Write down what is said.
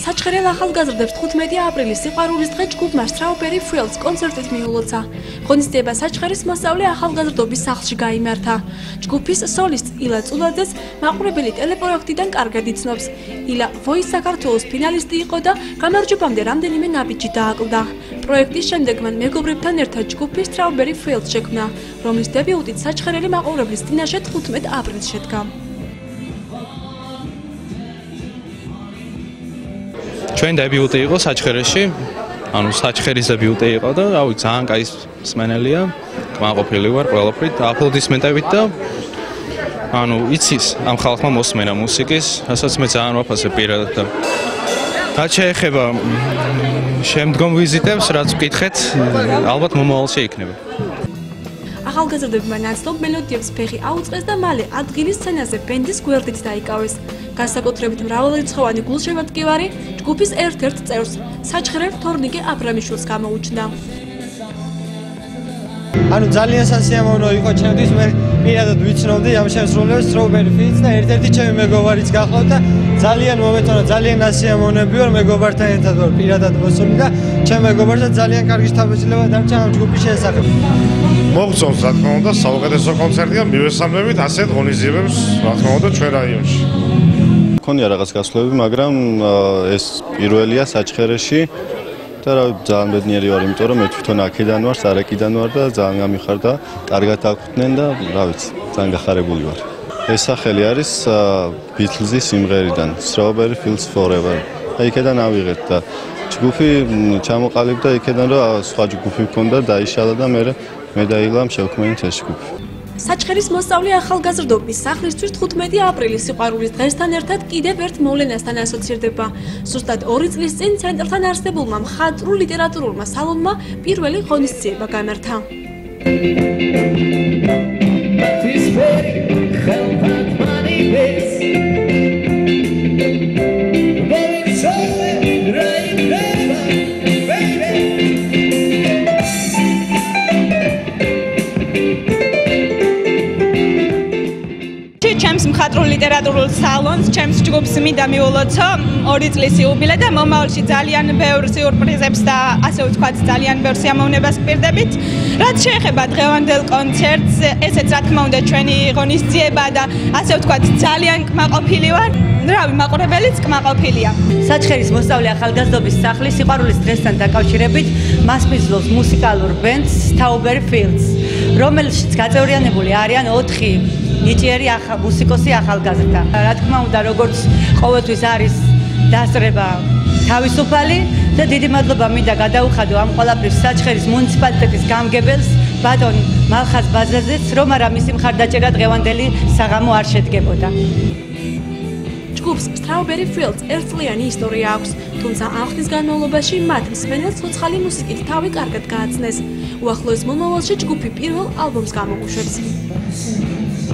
საჩხერელ ახალგაზრდებს 15 აპრილის სიყვარულის დღე ჯგუფმა Strawberry Fields კონცერტით მიულოცა. ღონისძიება საჩხერის მოსწავლე ახალგაზრდობის სახლში გაიმართა. ჯგუფის სოლისტ ილა წულაძეს მაყურებელი ტელეპროექტიდან კარგად იცნობს. ილა Voice საქართველოს ფინალისტი იყო და გამარჯვებამდე რამდენიმე ნაბიჯი დააკლდა. პროექტის შემდეგ მან მეგობრებთან ერთად ჯგუფი Strawberry Fields შექმნა, რომლის დებიუტით საჩხერელი მაყურებლის წინაშე 15 აპრილს შედგა. ჩვენ დებიუტი იყო საჩხერეში, ანუ საჩხერის დებიუტი იყო და რავი ძალიან კაი მსმენელია, კმაყოფილი ვარ ყველაფრით, აპლოდისმენტებით და ანუ იცის ამ ხალხმა მოსმენა მუსიკის, რასაც მე ძალიან ვაფასებ პირადად და რაც შეეხება შემდგომ ვიზიტებს, რაც ვკითხეთ, ალბათ მომავალში იქნება. ახალგაზრდებმა ნაცნობ მელოდიებს ფეხი აუწყეს და მალე ადგილის სცენაზე ბენდის გვერდით დაიკავეს. განსაკუთრებით მრავალრიცხოვანი გულშემატკივარი ჯგუფის ერთ-ერთ წევრს, საჩხერელ თორნიკე აბრამიშვილს გამოუჩნდა. ანუ ძალიან სასიამოვნო იყო ჩემთვის, მე პირადად ვიცნობდი ამ შემსრულებლებს Strawberry Fields და ერთ-ერთი ჩემი მეგობარიც გახლავთ და ძალიან მომეწონა, ძალიან ასიამოვნები ვარ, მეგობართან ერთად ვარ პირადად მოსული და ჩემ მეგობართან ძალიან კარგი შთაბეჭდილება დარჩა ამ ჯგუფის შესახებ. მოგწონს რა თქმა უნდა, საუკეთესო კონცერტია, მივესალმებით ასეთ ღონისძიებებს რა თქმა უნდა ჩვენ რაიონში. მქონია რაღაც გასვლები, მაგრამ ეს პირველია საჩხერეში და რა ძალიან ბედნიერი ვარ, იმიტომ რომ მე თვითონ აქედან ვარ, სარეკიდან ვარ და ძალიან გამიხარდა, კარგად აგვხდნენ და რა ვიცი, ძალიან გახარებული ვარ. ეს სახელი არის Beatles-ის სიმღერიდან Strawberry Fields Forever. იქედან ავიღეთ და ჯგუფი ჩამოყალიბდა იქედან, რომ სხვა ჯგუფი მქონდა, დაიშალა და მე და ილამ შევქმნით ეს ჯგუფი. საჩხერის მოსწავლე ახალგაზრდობის სახლისთვის 15 აპრილის სიყვარულის დღესთან ერთად კიდევ ერთ მოვლენასთან ასოცირდება. ზუსტად 2 წლის წინ ცენტრთან არსებულმა მხატვრულ ლიტერატურულმა სალონმა პირველი ღონისძიება გამართა. ჩემს მხატვრულ ლიტერატურულ სალონს, ჩემს ჯგუფს მინდა მიულოცო 2 წლის იუბილე და მომავალში ძალიან ბევრ სიურპრიზებს და ასე ვთქვათ, ძალიან ბევრ სიამოვნებას ვპირდებით. რაც შეეხება დღევანდელ კონცერტს, ესეც რა თქმა უნდა ჩვენი ღონისძიება და ასე ვთქვათ, ძალიან კმაყოფილი ვარ. რავი, მაყურებელიც კმაყოფილია. საჩხერის მოსწავლე ახალგაზრდობის სახლის სიყვარულის დღესთან დაკავშირებით მასპინძლობს მუსიკალურ ბენდს Strawberry Fields, რომელშიც გაწევრიანებული არიან 4 ნიჭიერი მუსიკოსი ახალგაზრდა. რა თქმა უნდა, როგორც ყოველთვის არის დასწრება თავისუფალი და დიდი მადლობა მინდა გადაუხადო ამ ყველაფრის საჩხერის მუნიციპალიტეტის გამგებელს ბატონ მალხაზ ბაზაზეც, რომ არა მისი მხარდაჭერა დღევანდელი საღამო არ შედგებოდა. ჯგუფს Strawberry Fields ერთწლიანი ისტორია აქვს, თუმცა ამ ხნის განმავლობაში მათ მსმენელს ცოცხალი მუსიკით თავი კარგად გააცნეს. უახლოეს მომავალში ჯგუფი პირველ ალბომს გამოუშვებს.